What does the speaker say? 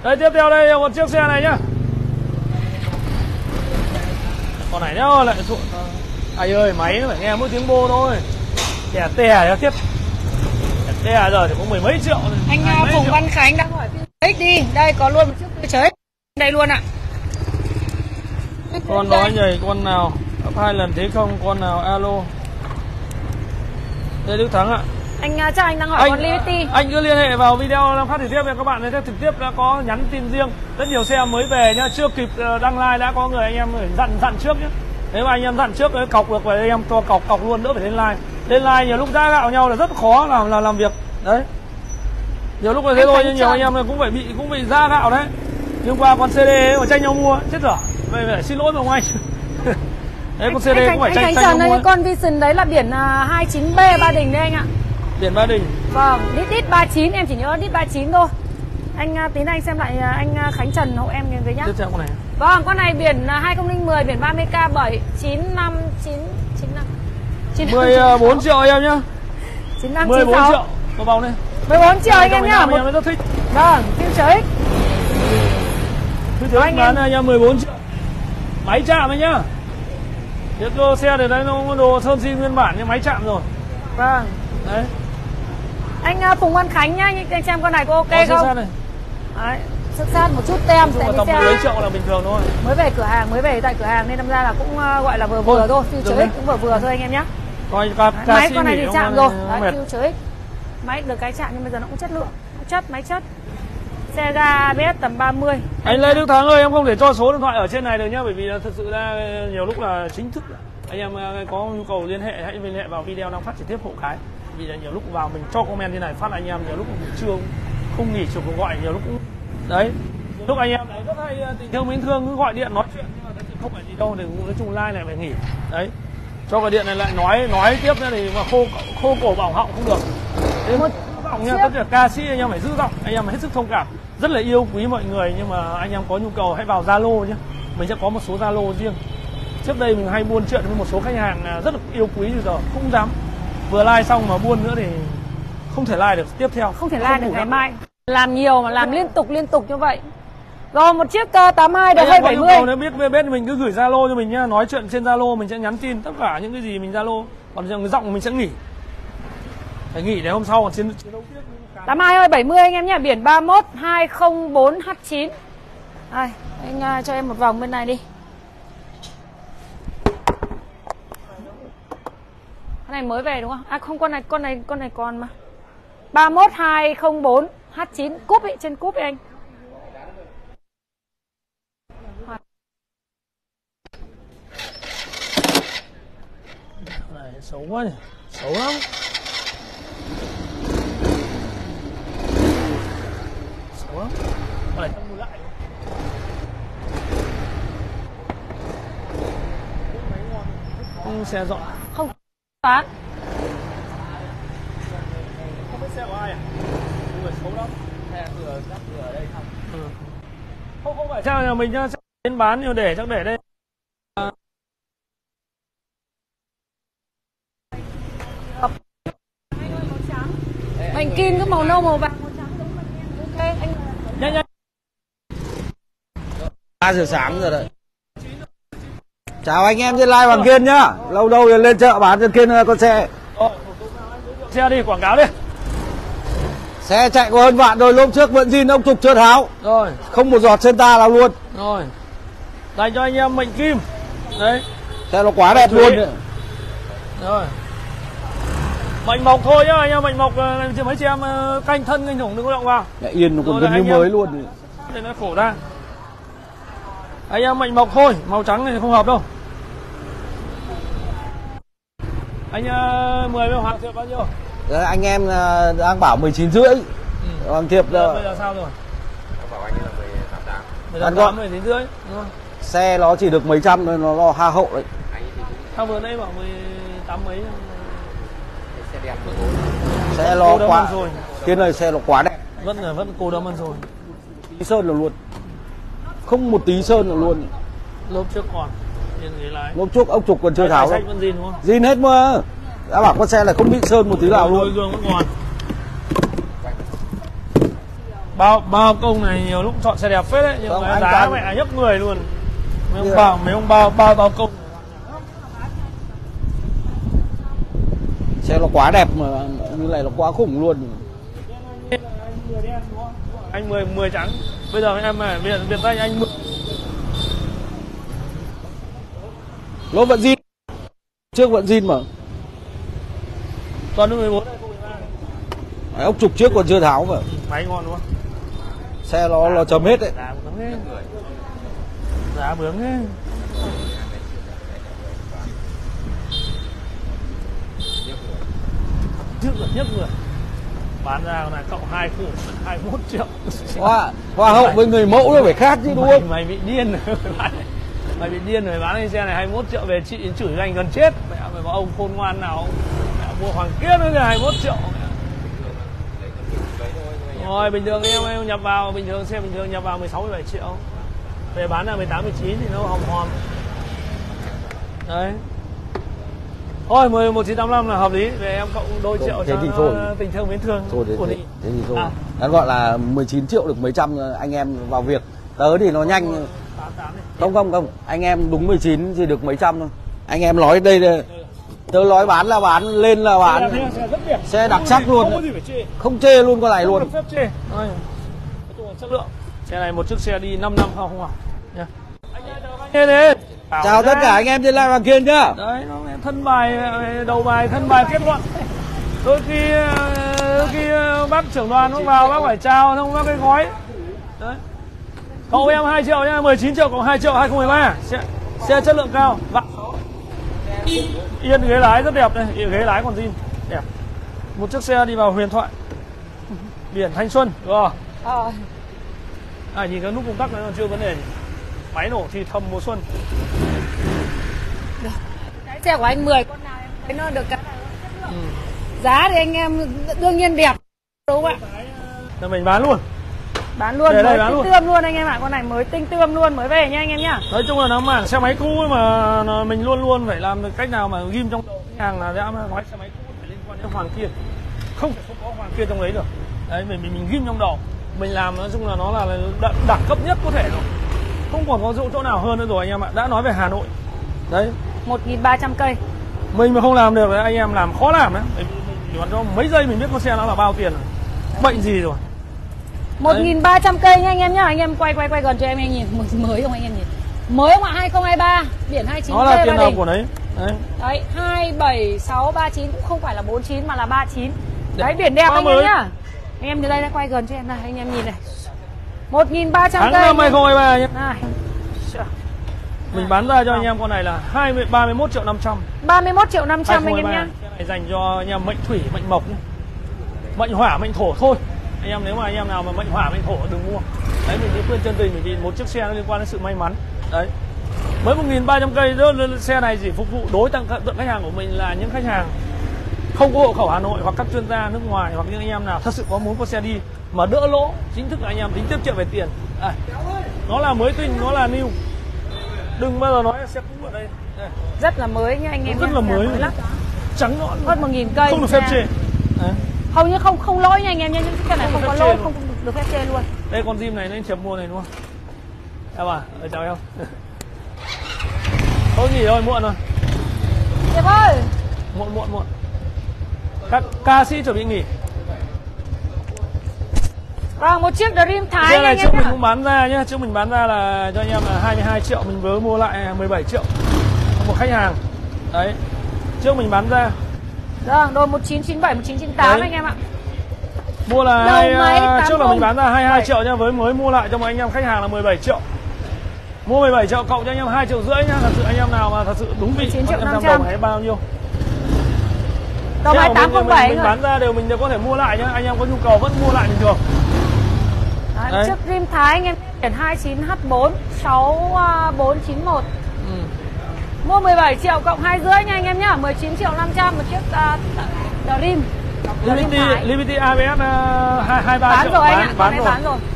Đây tiếp theo đây một chiếc xe này nhá. Con này nhá lại ruộng. Anh ơi máy nó phải nghe mỗi tiếng bô thôi. Tè tè tiếp. Tè rồi thì cũng mười mấy triệu. Anh Phùng Văn Khánh đang hỏi X đi. Đây có luôn một chiếc chơi đây luôn ạ. Con đó nhảy con nào gấp 2 lần thế không? Con nào alo. Đây Đức Thắng ạ. Anh chắc anh đang hỏi con Liberty. Anh cứ liên hệ vào video đang phát trực tiếp với các bạn này, trực tiếp đã có nhắn tin riêng. Rất nhiều xe mới về nhá, chưa kịp đăng like đã có người anh em dặn trước nhá. Nếu mà anh em dặn trước cọc được và anh em cho cọc luôn, đỡ phải lên like. Lên like nhiều lúc giá gạo nhau là rất khó làm việc. Đấy. Nhiều lúc là thế thôi nhưng nhiều anh em cũng bị giá gạo đấy. Nhưng qua con CD ấy mà tranh nhau mua chết rồi. Vậy phải xin lỗi với ông anh. Đấy con CD cũng phải tranh nhau mua. Con Vision đấy là biển 29B Ba Đình đấy anh ạ. Biển Ba Đình. Vâng, đít 39 em chỉ nhớ đít 39 thôi. Anh tí nữa anh xem lại anh Khánh Trần hộ em với nhá. Tiếp theo con này. Vâng, con này biển 2010 biển 30K 79595. 14 triệu em nhá. 9596. 14 triệu. Có bóng đây. 14 triệu anh em nhá. Em rất thích. Vâng, Future X. Future X bán anh em 14 triệu. Máy chạm ấy nhá. Cái lô xe này đấy nó có đồ sơn zin nguyên bản nhưng máy chạm rồi. Vâng. Đấy. Anh Phùng Văn Khánh nhá, anh xem con này có ok không? Này. Đấy, sức sát một chút tem tại vì xe mấy triệu là bình thường thôi. Mới về cửa hàng, mới về tại cửa hàng nên đâm ra là cũng gọi là vừa thôi. Future X cũng vừa thôi anh em nhé. Máy con này thì chạm rồi. Đấy, Future X. Máy được cái chạm nhưng bây giờ nó cũng chất lượng, máy chất. Xe ga ABS tầm 30. Anh Lê Đức Thắng ơi, em không thể cho số điện thoại ở trên này được nhá, bởi vì là thật sự là nhiều lúc là chính thức anh em có nhu cầu liên hệ hãy liên hệ vào video đang phát trực tiếp hộ cái. Vì là nhiều lúc vào mình cho comment như này phát anh em nhiều lúc cũng chưa không nghỉ chụp gọi, nhiều lúc cũng đấy. Nhiều lúc anh em đấy rất hay tình thương mến thương cứ gọi điện nói chuyện nhưng mà thật sự không phải gì đâu, thì nói chung like này phải nghỉ. Đấy. Cho gọi điện này lại nói tiếp nữa thì mà khô cổ bỏng họng không được. Thế một giọng nha, tất cả ca sĩ anh em phải giữ giọng, anh em hết sức thông cảm. Rất là yêu quý mọi người nhưng mà anh em có nhu cầu hãy vào Zalo nhé. Mình sẽ có một số Zalo riêng. Trước đây mình hay buôn chuyện với một số khách hàng rất là yêu quý rồi giờ không dám. Vừa like xong mà buôn nữa thì không thể like được tiếp theo. Không thể like được ngày mai. Làm nhiều mà làm liên tục như vậy. Rồi một chiếc 82 được 270. Nếu biết mình cứ gửi Zalo cho mình nhá, nói chuyện trên Zalo mình sẽ nhắn tin tất cả những cái gì mình Zalo. Còn giọng mình sẽ nghỉ. Phải nghỉ để hôm sau còn chiến đấu tiếp. 82 ơi 70 anh em nhé, biển 31204H9. Đây, anh cho em một vòng bên này đi. Con này mới về đúng không? À không, con này còn mà. 31204H9 cúp ấy, trên cúp ấy anh. Này xấu quá nhỉ, xấu lắm. Xấu lắm. Con này không mua lại. Xe dọn. Không bán. Không biết xe của ai à? Người xấu lắm. Xe vừa ở đây không? Không phải xe nhà mình nhá, xe đến bán nhưng để chắc để đây. Mảnh kim cứ màu nâu màu vàng màu trắng giống mình em. Ok anh. Nhanh. 3 giờ sáng rồi đấy. Chào anh em trên live Hoàng Kiên nhá. Lâu đâu rồi lên chợ bán trên Kiên con xe. Xe đi quảng cáo đi. Xe chạy có hơn vạn rồi, lúc trước vẫn zin ông trục chưa tháo. Rồi, không một giọt Senta nào luôn. Rồi. Dành cho anh em mệnh kim. Đấy. Xe nó quá đẹp luôn. Rồi. Mệnh mộc thôi nhá, anh em mệnh mộc mấy chị em canh thân canh thủng đừng có động vào. Mẹ yên nó còn gần như mới luôn. Để nó khổ ra. Anh em mệnh mộc thôi, màu trắng này không hợp đâu. Anh 10 với Hoàng Thiệp bao nhiêu? Đấy, anh em đang bảo 19,5. Hoàng Thiệp là bây giờ sao rồi? Bảo anh là 18,8. 18 19,5. Xe nó chỉ được mấy trăm thôi, nó ha hậu đấy. Sao vừa nãy bảo 18 mấy? Xe đẹp. Xe nó quá rồi. Cái này xe nó quá đẹp. Vẫn cô đâm ăn rồi. Tí sơn là luôn. Không một tí sơn là luôn. Lốp trước còn. Lốp trước ông trục còn chưa tháo đâu. Vẫn zin đúng không? Zin hết mà. Đã bảo con xe này không bị sơn một tí nào luôn. Gương vẫn còn. bao công này nhiều lúc chọn xe đẹp phết đấy, nhưng không, mà giá mẹ nhấc người luôn. Mấy ông bao công. Xe nó quá đẹp mà như này nó quá khủng luôn. Anh 10 trắng. Bây giờ em Việt Tây anh 10. Lỗ vận zin. Trước vận zin mà. Toàn nước 14 đây, ốc trục trước còn chưa tháo mà. máy ngon đúng không? Xe nó chấm hết đấy. Giá bướng thế. Nhất người bán ra là cộng 2 củ 21 triệu. Hoa hậu với người mẫu nó phải khác chứ đúng không? Mày bị điên rồi. Mày bị điên rồi, bán cái xe này 21 triệu về chị chửi anh gần chết. Mẹ mày bảo ông khôn ngoan nào mẹ mua hoàng kiếp nữa là 21 triệu. Rồi bình thường em nhập vào bình thường xe bình thường nhập vào 16 17 triệu. Về bán là 18 19 thì nó hòm hòm. Đấy. Thôi 1985 là hợp lý, về em cộng đôi triệu cho tình thương mến thương. Thôi thế thì thôi. Nó gọi là 19 triệu được mấy trăm anh em vào việc. Tớ thì nó nhanh. Không, anh em đúng 19 thì được mấy trăm thôi. Anh em nói đây tớ nói bán là bán, lên là bán. Xe đặc sắc luôn. Không chê luôn con này luôn. Chất lượng. Xe này một chiếc xe đi 5 năm không à. Anh ơi, chào tất cả anh em trên live Hoàng Kiên nhá. Đấy, nó thân bài, đầu bài, thân bài kết luận. Đôi khi bác trưởng đoàn nó vào bác phải chào không bác cái gói. Đấy. Cậu em 2 triệu nhá, 19 triệu cộng 2 triệu 2013. Xe chất lượng cao. Yên ghế lái rất đẹp đây, ghế lái còn zin đẹp. Một chiếc xe đi vào huyền thoại. Biển thanh xuân, rồi. Nhìn cái nút công tắc nó chưa vấn đề. Máy nổ thì thầm mùa xuân. Cái xe của anh 10 con nào em thấy nó được cái này. Giá thì anh em đương nhiên đẹp đúng không ạ? Thì mình bán luôn. Bán luôn, mới tinh tươm luôn anh em ạ. Con này mới tinh tươm luôn, mới về nha anh em nhá. Nói chung là nó mảng xe máy cũ mà mình luôn phải làm được cách nào mà ghim trong đầu khách hàng là đã nói xe máy cũ phải liên quan đến Hoàng Kiên. Không có Hoàng Kiên trong đấy được. Đấy mình ghim trong đầu. Mình làm nói chung là nó là đẳng cấp nhất có thể rồi. Không còn có chỗ nào hơn nữa rồi anh em ạ. Đã nói về Hà Nội. Đấy, 1.300 cây. Mình mà không làm được anh em làm khó làm đấy. Mình cho mấy giây mình biết con xe nó là bao tiền rồi. Bệnh gì rồi. 1.300 cây nha anh em nhá. Anh em quay gần cho em nhìn. Mới không anh em nhìn. Mới không ạ, 2023, biển 29. Nó là tiền nào của đấy. Đấy, 27639 cũng không phải là 49 mà là 39. Đấy, biển đẹp anh em nhá. Anh em từ đây quay gần cho em này, anh em nhìn này. 1.300 cây. Tháng năm 2023 nhé. Mình bán ra cho anh em con này là 31 triệu 500. 31 triệu 500 anh em nhá. Cái này dành cho anh em mệnh thủy, mệnh mộc nhé. Mệnh hỏa, mệnh thổ thôi. Anh em nếu mà anh em nào mà mệnh hỏa, mệnh thổ đừng mua. Đấy mình đi khuyên chân tình mình đi một chiếc xe nó liên quan đến sự may mắn. Đấy. Mới 1.300 cây xe này chỉ phục vụ đối tượng khách hàng của mình là những khách hàng không có hộ khẩu Hà Nội hoặc các chuyên gia nước ngoài hoặc những anh em nào thật sự có muốn có xe đi mà đỡ lỗ, chính thức là anh em tính tiết kiệm về tiền. Nó là mới tinh, nó là new. Đừng bao giờ nói là xe cũ ở đây. Rất là mới nha anh em. Rất là mới lắm. Trắng nõn. Hơn 1.000 cây. Không được phép chê. Hầu như không lỗi nha anh em nha, những cái này không có lỗi, không được phép chê luôn. Đây con Jim này nó anh Thiệp mua này đúng không? Em à, chào em. Thôi nghỉ thôi, muộn rồi. Thiệp ơi. Muộn. Các ca sĩ chuẩn bị nghỉ. Vâng, một chiếc Dream Thái xe này anh trước em mình cũng bán ra nhé, trước mình bán ra là cho anh em là 22 triệu, mình vừa mua lại 17 triệu một khách hàng. Đấy. Trước mình bán ra. Vâng, đôi 1997, 1998 đấy. Anh em ạ. Mua là trước là mình bán ra 22 triệu nha, với mới mua lại cho một anh em khách hàng là 17 triệu. Mua 17 triệu cộng cho anh em 2,5 triệu nhá, thật sự anh em nào mà thật sự đúng vị 9 triệu 500 đồng hay bao nhiêu. Đầu 2807 mình bán ra đều mình đều có thể mua lại nhá, anh em có nhu cầu vẫn mua lại bình thường. Đấy. Chiếc Dream Thái anh em biển 29H4 6491. Mua 17 triệu cộng 2,5 nha anh em nhá, 19 triệu 500 một chiếc Dream. Liberty ABS 23 triệu. Bán rồi anh ạ, bán rồi.